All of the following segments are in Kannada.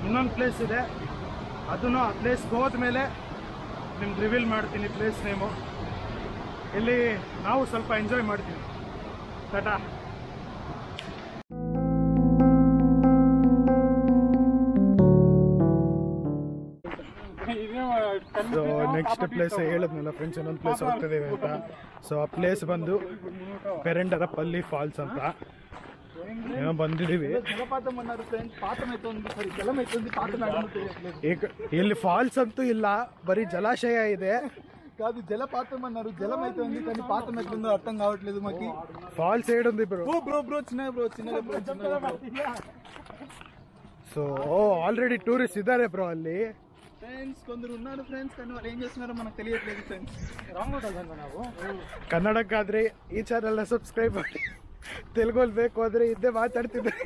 ಇನ್ನೊಂದು ಪ್ಲೇಸ್ ಇದೆ, ಅದನ್ನು ಆ ಪ್ಲೇಸ್ಗೆ ಹೋದ್ಮೇಲೆ ನಿಮ್ಗೆ ರಿವೀಲ್ ಮಾಡ್ತೀನಿ ಪ್ಲೇಸ್ ನೇಮು. ಇಲ್ಲಿ ನಾವು ಸ್ವಲ್ಪ ಎಂಜಾಯ್ ಮಾಡ್ತೀವಿ. ಟಾಟಾ. ಸೊ ನೆಕ್ಸ್ಟ್ ಪ್ಲೇಸ್ ಹೇಳಿದ್ನಲ್ಲ ಫ್ರೆಂಡ್ಸ್, ಇನ್ನೊಂದು ಪ್ಲೇಸ್ ಹೋಗ್ತಿದ್ದೀವಿ ಅಂತ. ಸೊ ಆ ಪ್ಲೇಸ್ ಬಂದು ಪೆರಂಡರಪಲ್ಲಿ ಫಾಲ್ಸ್ ಅಂತ ಏನೋ ಬಂದಿದ್ದೀವಿ. ಇಲ್ಲಿ ಫಾಲ್ಸ್ ಅಂತೂ ಇಲ್ಲ, బరీ జలాశయ ಇದೆ. కాదు జలపాతం అన్నారు, జలం అయితే ఉంది కానీ పాతం ఎట్లుందో అర్థం కావట్లేదు మాకి. ఫాల్స్ ఏడుంది బ్రో? బ్రో చిన్నగా సో ఆల్రెడీ టూరిస్ట్ ఇದ್ದಾರೆ బ్రో ಅಲ್ಲಿ. ఫ్రెండ్స్ కొందరు ఉన్నారు ఫ్రెండ్స్, కానీ వాళ్ళు ఏం చేస్తున్నారో మనకు తెలియట్లేదు ఫ్రెండ్స్. రాంగ్ అవుతుందన్న ನಾವು. ಕನ್ನಡಕ್ಕಾದ್ರೆ ಈ ಚಾನೆಲ್ನ ಸಬ್ಸ್ಕ್ರೈಬ್ ಮಾಡಿ, ತೆಲುಗಲ್ಲಿ ಬೇಕು ಅಂದರೆ ಇದ್ದೇ ಮಾತಾಡ್ತಿದ್ದೆ.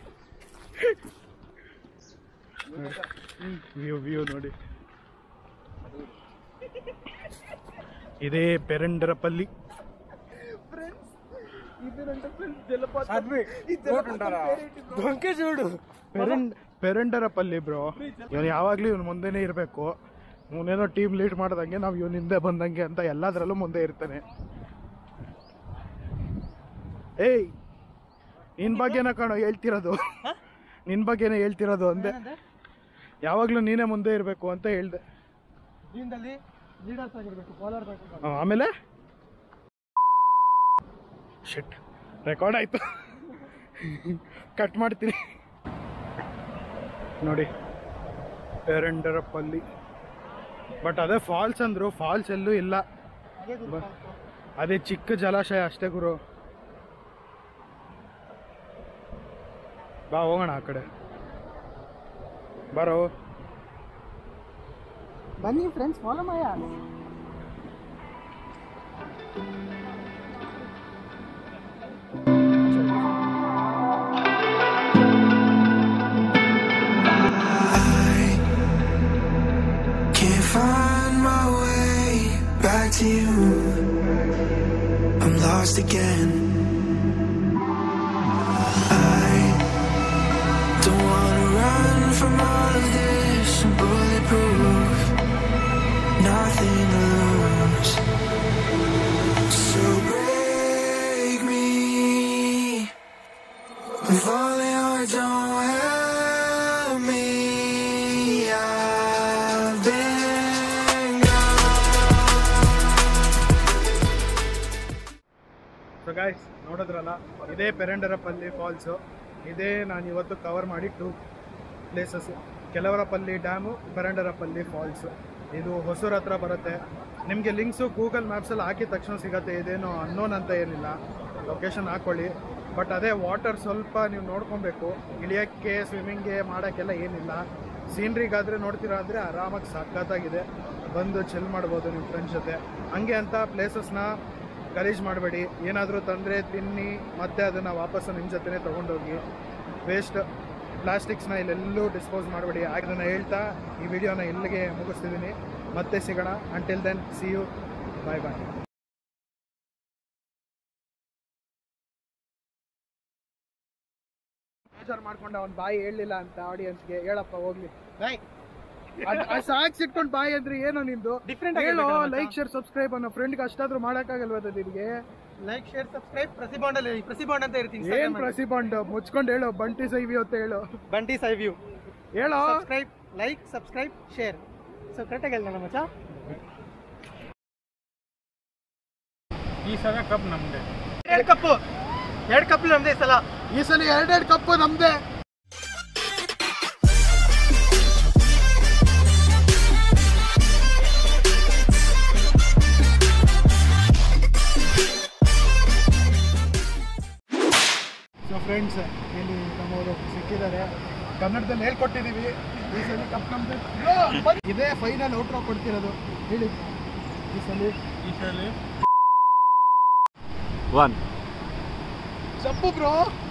ವ್ಯೂ ನೋಡಿ, ఇదే పెరండరపల్లి. పెరండరపల్లి ಬ್ರೋ. ಇವನು ಯಾವಾಗ್ಲೂ ಇವನು ಮುಂದೆನೇ ಇರಬೇಕು. ಇವನೇನೋ ಟೀಮ್ ಲೀಡ್ ಮಾಡ್ದಂಗೆ, ನಾವು ಇವನು ಹಿಂದೆ ಬಂದಂಗೆ ಅಂತ ಎಲ್ಲದರಲ್ಲೂ ಮುಂದೆ ಇರ್ತಾನೆ. ಏಯ್, ನಿನ್ ಬಗ್ಗೆನ ಕಾಣೋ ಹೇಳ್ತಿರೋದು, ನಿನ್ ಬಗ್ಗೆನೇ ಹೇಳ್ತಿರೋದು ಅಂದೆ. ಯಾವಾಗ್ಲೂ ನೀನೇ ಮುಂದೆ ಇರಬೇಕು ಅಂತ ಹೇಳ್ದೆ. ಆಮೇಲೆ ಶಿಟ್, ರೆಕಾರ್ಡ್ ಆಯ್ತು, ಕಟ್ ಮಾಡ್ತೀನಿ ನೋಡಿ. ಪೆರಂಡರಪಲ್ಲಿ, ಬಟ್ ಅದೇ ಫಾಲ್ಸ್ ಅಂದ್ರು, ಫಾಲ್ಸ್ ಎಲ್ಲೂ ಇಲ್ಲ, ಅದೇ ಚಿಕ್ಕ ಜಲಾಶಯ ಅಷ್ಟೇ ಗುರು. ಬಾ ಹೋಗೋಣ ಆ ಕಡೆ, ಬರೋ ಬನ್ನಿ ಫ್ರೆಂಡ್ಸ್, ಫಾಲೋ ಮಾಯ. Find my way back to you. I'm lost again. I don't wanna run from all of this. I'm bulletproof, nothing to lose. So break me. I'm falling hard, don't help me. So guys, ನೋಡಿದ್ರಲ್ಲ, ಇದೇ ಪೆರಂಡರಪಲ್ಲಿ ಫಾಲ್ಸು. ಇದೇ ನಾನು ಇವತ್ತು ಕವರ್ ಮಾಡಿ 2 places, Kelavarapalli dam, Perandarapalli falls. ಇದು ಹೊಸೂರು ಹತ್ರ ಬರುತ್ತೆ. ನಿಮಗೆ ಲಿಂಕ್ಸು ಗೂಗಲ್ ಮ್ಯಾಪ್ಸಲ್ಲಿ ಹಾಕಿದ ತಕ್ಷಣ ಸಿಗುತ್ತೆ. ಇದೇನು ಅನ್ನೋನ್ ಅಂತ ಏನಿಲ್ಲ, ಲೊಕೇಶನ್ ಹಾಕ್ಕೊಳ್ಳಿ. ಬಟ್ ಅದೇ ವಾಟರ್ ಸ್ವಲ್ಪ ನೀವು ನೋಡ್ಕೊಬೇಕು. ಇಳಿಯೋಕ್ಕೆ, ಸ್ವಿಮ್ಮಿಂಗ್ಗೆ ಮಾಡೋಕ್ಕೆಲ್ಲ ಏನಿಲ್ಲ. ಸೀನ್ರಿಗಾದರೆ ನೋಡ್ತೀರಾ ಅಂದರೆ ಆರಾಮಾಗಿ ಸಖತ್ತಾಗಿದೆ, ಬಂದು ಚಿಲ್ ಮಾಡ್ಬೋದು ನಿಮ್ಮ ಫ್ರೆಂಡ್ಸ್ ಜೊತೆ. ಹಂಗೆ ಅಂತ ಪ್ಲೇಸಸ್ನ ಗಲೀಜು ಮಾಡಬೇಡಿ. ಏನಾದರೂ ತಂದರೆ ತಿನ್ನಿ, ಮತ್ತೆ ಅದನ್ನು ವಾಪಸ್ಸು ನಿಮ್ಮ ಜೊತೆನೇ ತೊಗೊಂಡೋಗಿ. ವೇಸ್ಟ್ ಪ್ಲಾಸ್ಟಿಕ್ಸ್ನ ಇಲ್ಲೆಲ್ಲೂ ಡಿಸ್ಪೋಸ್ ಮಾಡಬೇಡಿ. ಅದನ್ನು ಹೇಳ್ತಾ ಈ ವಿಡಿಯೋನ ಇಲ್ಲಿಗೆ ಮುಗಿಸ್ತಿದ್ದೀನಿ. ಮತ್ತೆ ಸಿಗೋಣ. Until then, see you, bye bye. ಬೇಜಾರು ಮಾಡ್ಕೊಂಡ, ಅವ್ನು ಬಾಯಿ ಹೇಳಲಿಲ್ಲ ಅಂತ ಆಡಿಯನ್ಸ್ಗೆ. ಹೇಳಪ್ಪ ಹೋಗ್ಲಿ, ಬಾಯ್. ಸಾಕ್ಸ್ ಇಟ್ಕೊಂಡು ಬಾಯಿ ಅಂದ್ರೆ ಏನೋ ನಿಂದು ಡಿಫ್ರೆಂಟ್ ಹೇಳೋ. ಲೈಕ್ ಶೇರ್ ಸಬ್ಸ್ಕ್ರೈಬ್ ಅನ್ನೋ ಫ್ರೆಂಡ್ಗೆ ಅಷ್ಟಾದ್ರೂ ಮಾಡಕ್ಕಾಗಲ್ವ ನಿನಗೆ? ಲೈಕ್ ಶೇರ್ ಸಬ್ಸ್ಕ್ರೈಬ್, ಪ್ರತಿಬಾಂಡ್ ಅಂತ ಇರ್ತೀನಿ. ಏನ್ ಪ್ರತಿಬಾಂಡ್? ಮುಚ್ಕೊಂಡು ಹೇಳು, ಬಂಟಿ ಸೈವ್ಯೂ ಅಂತ ಹೇಳು. ಬಂಟಿ ಸೈವ್ಯೂ ಹೇಳೋ. Subscribe, like, subscribe, share. So ಕರೆಕ್ಟಾಗಿ ಹೇಳ್ದಲ್ಲ ಮಚ್ಚ. ಈ ಸಲ ಕಪ್ ನಮ್ದೆ. 2 ಕಪ್ ನಮ್ದೆ ಈ ಸಲ. ಈ ಸಲ 2 ಕಪ್ ನಮ್ದೆ. ಸೊ ಫ್ರೆಂಡ್ಸ್, ಇಲ್ಲಿ ನಮ್ಮವರು ಸಿಕ್ಕಿದ್ದಾರೆ. ಕನ್ನಡದಲ್ಲಿ ಹೇಳ್ಕೊಟ್ಟಿದ್ದೀವಿ. ಈ ಸಲ ಕಪ್ ನಮ್ದು. ಇದೇ ಫೈನಲ್ ಔಟ್ರೋ ಕೊಡ್ತಿರೋದು. ಹೇಳಿ ಈ ಸಲ 1 ಜಂಪು ಬ್ರೋ.